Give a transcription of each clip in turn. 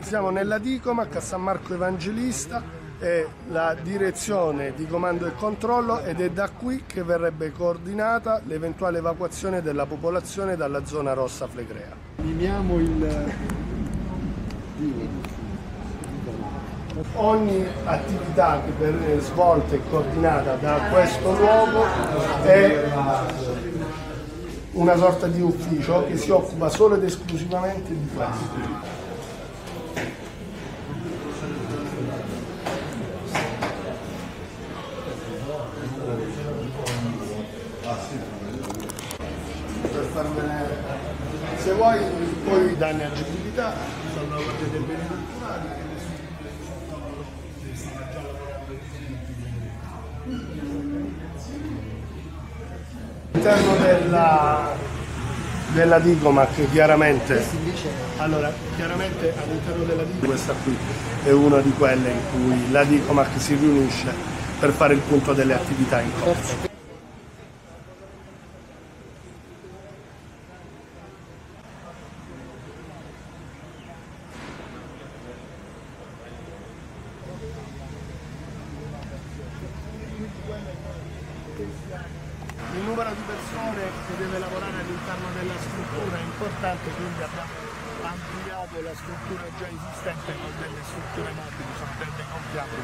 Siamo nella Dicomac a San Marco Evangelista, è la direzione di comando e controllo ed è da qui che verrebbe coordinata l'eventuale evacuazione della popolazione dalla zona rossa Flegrea. Mimiamo ogni attività che viene svolta e coordinata da questo luogo è una sorta di ufficio che si occupa solo ed esclusivamente di questo. Per far vedere, se vuoi, poi danni agibilità, salvaguardia dei beni culturali. All'interno della Dicomac chiaramente, chiaramente all'interno della Dicomac questa qui è una di quelle in cui la Dicomac si riunisce per fare il punto delle attività in corso. Il numero di persone che deve lavorare all'interno della struttura è importante, quindi abbiamo ampliato la struttura già esistente con delle strutture mobili, sono tende gonfiabili.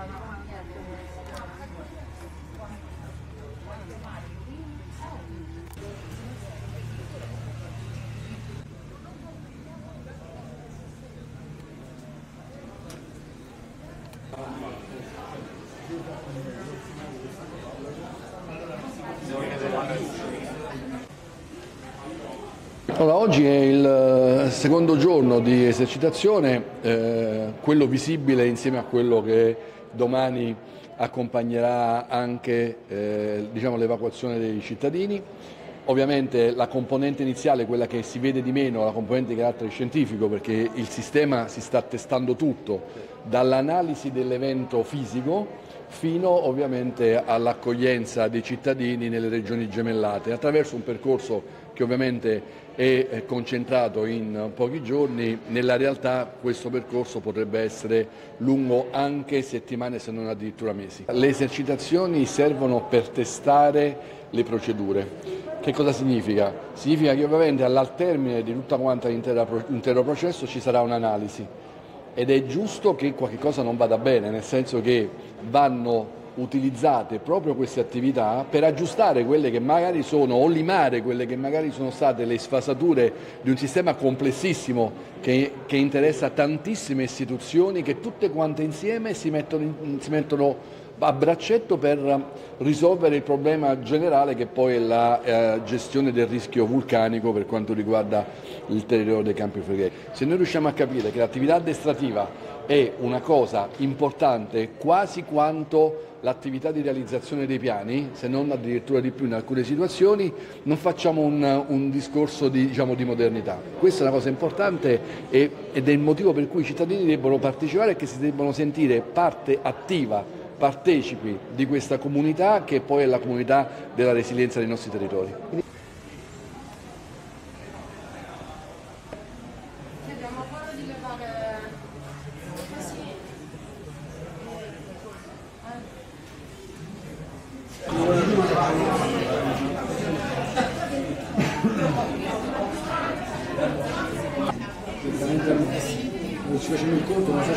Allora, oggi è il secondo giorno di esercitazione, quello visibile insieme a quello che domani accompagnerà anche l'evacuazione dei cittadini. Ovviamente la componente iniziale, quella che si vede di meno, la componente di carattere scientifico, perché il sistema si sta testando tutto, dall'analisi dell'evento fisico fino ovviamente all'accoglienza dei cittadini nelle regioni gemellate, attraverso un percorso che ovviamente è concentrato in pochi giorni. Nella realtà questo percorso potrebbe essere lungo anche settimane, se non addirittura mesi. Le esercitazioni servono per testare le procedure. Che cosa significa? Significa che ovviamente al termine di tutta quanta l'intero processo ci sarà un'analisi ed è giusto che qualche cosa non vada bene, nel senso che vanno utilizzate proprio queste attività per aggiustare quelle che magari sono, o limare quelle che magari sono state le sfasature di un sistema complessissimo che interessa tantissime istituzioni che tutte quante insieme si mettono a braccetto per risolvere il problema generale che poi è la gestione del rischio vulcanico per quanto riguarda il territorio dei Campi Flegrei. Se noi riusciamo a capire che l'attività addestrativa è una cosa importante quasi quanto l'attività di realizzazione dei piani, se non addirittura di più in alcune situazioni, non facciamo un discorso di modernità. Questa è una cosa importante ed è il motivo per cui i cittadini debbono partecipare e che si debbono sentire parte attiva, partecipi di questa comunità che poi è la comunità della resilienza dei nostri territori. Ci facciamo il conto, ma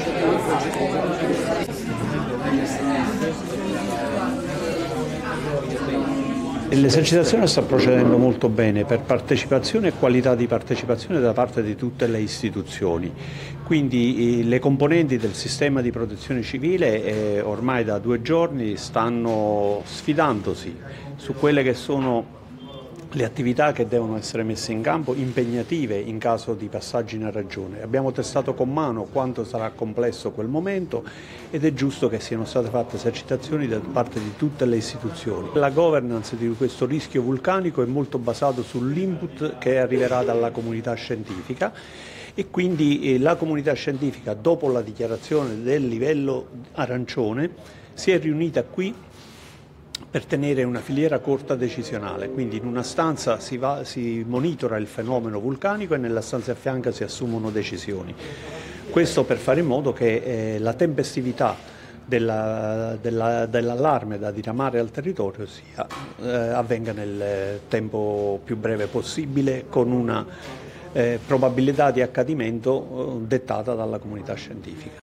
l'esercitazione sta procedendo molto bene per partecipazione e qualità di partecipazione da parte di tutte le istituzioni. Quindi le componenti del sistema di protezione civile ormai da 2 giorni stanno sfidandosi su quelle che sono le attività che devono essere messe in campo, impegnative in caso di passaggio in regione. Abbiamo testato con mano quanto sarà complesso quel momento ed è giusto che siano state fatte esercitazioni da parte di tutte le istituzioni. La governance di questo rischio vulcanico è molto basato sull'input che arriverà dalla comunità scientifica e quindi la comunità scientifica, dopo la dichiarazione del livello arancione, si è riunita qui per tenere una filiera corta decisionale, quindi in una stanza si monitora il fenomeno vulcanico e nella stanza a fianco si assumono decisioni. Questo per fare in modo che la tempestività dell'allarme da diramare al territorio avvenga nel tempo più breve possibile, con una probabilità di accadimento dettata dalla comunità scientifica.